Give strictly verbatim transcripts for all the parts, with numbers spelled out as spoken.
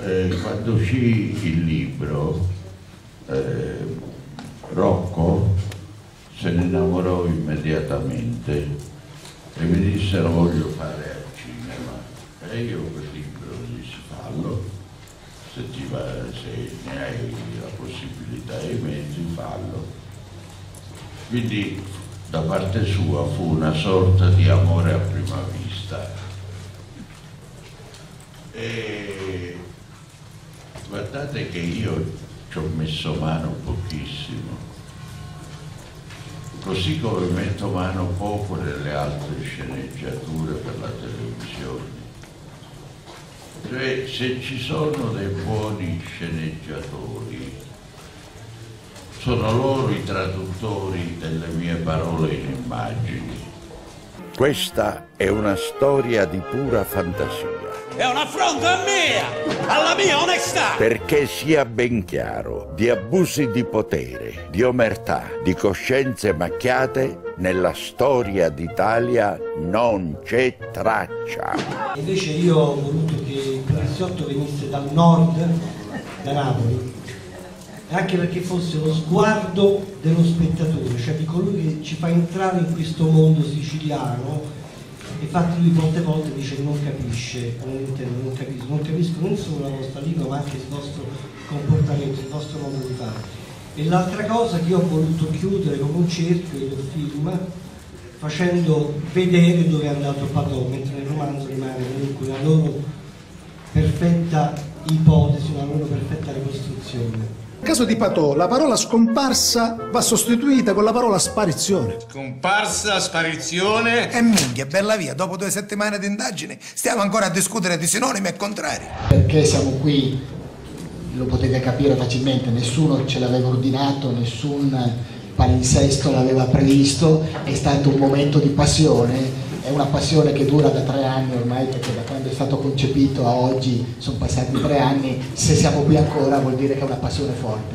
eh, quando uscì il libro, eh, Rocco se ne innamorò immediatamente e mi dissero: voglio fare al cinema. E io quel libro dissi: fallo, se, ti va, se ne hai la possibilità e i mezzi, fallo. Quindi da parte sua fu una sorta di amore a prima vista. E guardate che io ci ho messo mano pochissimo, così come metto mano poco nelle altre sceneggiature per la televisione. Cioè, se ci sono dei buoni sceneggiatori, sono loro i traduttori delle mie parole in immagini. Questa è una storia di pura fantasia. È un affronto a mia, alla mia onestà! Perché sia ben chiaro, di abusi di potere, di omertà, di coscienze macchiate, nella storia d'Italia non c'è traccia. Invece io ho voluto che il poliziotto venisse dal nord, da Napoli, anche perché fosse lo sguardo dello spettatore, cioè di colui che ci fa entrare in questo mondo siciliano. Infatti lui molte volte dice che non capisce, non intendo, non capisco, non capisco non solo la vostra lingua ma anche il vostro comportamento, il vostro modo di fare. E l'altra cosa che io ho voluto chiudere come un cerchio del film, facendo vedere dove è andato Patò, mentre nel romanzo rimane comunque una loro perfetta ipotesi, una loro perfetta ricostruzione. Nel caso di Patò, la parola scomparsa va sostituita con la parola sparizione. Scomparsa, sparizione... E minchia, bella via, dopo due settimane di indagini stiamo ancora a discutere di sinonimi e contrari. Perché siamo qui, lo potete capire facilmente, nessuno ce l'aveva ordinato, nessun palinsesto l'aveva previsto, è stato un momento di passione. È una passione che dura da tre anni ormai, perché da quando è stato concepito a oggi sono passati tre anni. Se siamo qui ancora vuol dire che è una passione forte.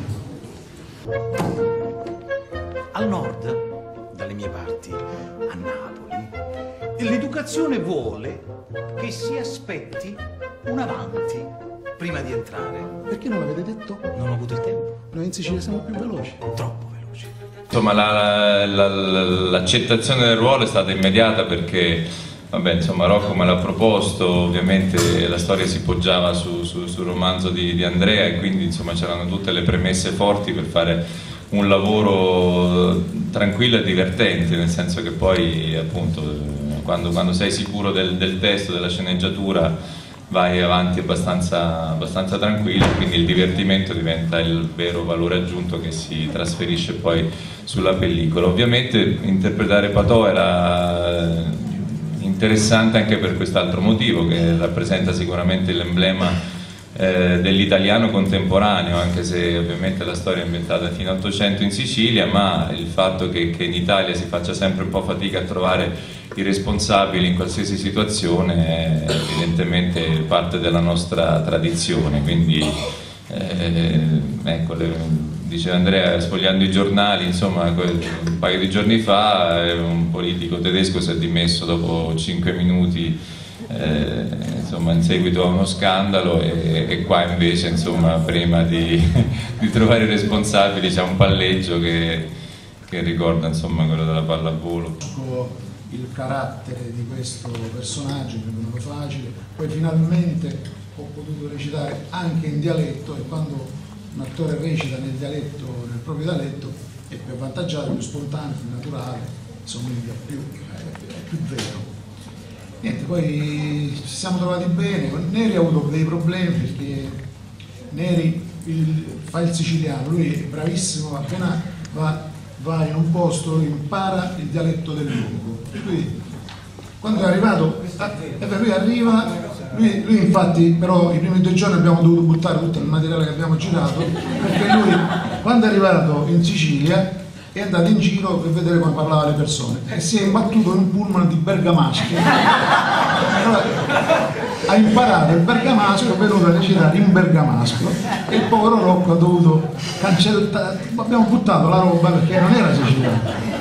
Al nord, dalle mie parti, a Napoli, l'educazione vuole che si aspetti un avanti prima di entrare. Perché non l'avete detto? Non ho avuto il tempo. Noi in Sicilia siamo più veloci. Troppo veloci. Insomma, l'accettazione del ruolo è stata immediata perché, vabbè, insomma, Rocco me l'ha proposto, ovviamente la storia si poggiava su, su, sul romanzo di, di Andrea e quindi insomma c'erano tutte le premesse forti per fare un lavoro tranquillo e divertente, nel senso che poi appunto quando, quando sei sicuro del, del testo, della sceneggiatura, vai avanti abbastanza, abbastanza tranquillo, quindi il divertimento diventa il vero valore aggiunto che si trasferisce poi sulla pellicola. Ovviamente interpretare Patò era interessante anche per quest'altro motivo, che rappresenta sicuramente l'emblema eh, dell'italiano contemporaneo, anche se ovviamente la storia è ambientata fino all'Ottocento in Sicilia, ma il fatto che, che in Italia si faccia sempre un po' fatica a trovare i responsabili in qualsiasi situazione è evidentemente parte della nostra tradizione, quindi eh, ecco, le, diceva Andrea, sfogliando i giornali, insomma un paio di giorni fa un politico tedesco si è dimesso dopo cinque minuti eh, insomma, in seguito a uno scandalo e, e qua invece insomma, prima di, di trovare i responsabili c'è un palleggio che, che ricorda insomma, quello della pallavolo. Il carattere di questo personaggio mi è venuto facile, poi finalmente ho potuto recitare anche in dialetto e quando un attore recita nel dialetto, nel proprio dialetto, è più avvantaggiato, più spontaneo, più naturale, somiglia più, è, è più vero. Niente, poi ci siamo trovati bene, Neri ha avuto dei problemi perché Neri il, fa il siciliano, lui è bravissimo, appena va va in un posto, impara il dialetto del luogo. Lui, quando è arrivato, eh, lui arriva, lui, lui infatti però i primi due giorni abbiamo dovuto buttare tutto il materiale che abbiamo girato, perché lui quando è arrivato in Sicilia è andato in giro per vedere come parlava le persone e si è imbattuto in un pullman di bergamaschi. Allora, ha imparato il bergamasco, è venuto a recitare in bergamasco e il povero Rocco ha dovuto cancellare, abbiamo buttato la roba perché non era siciliano.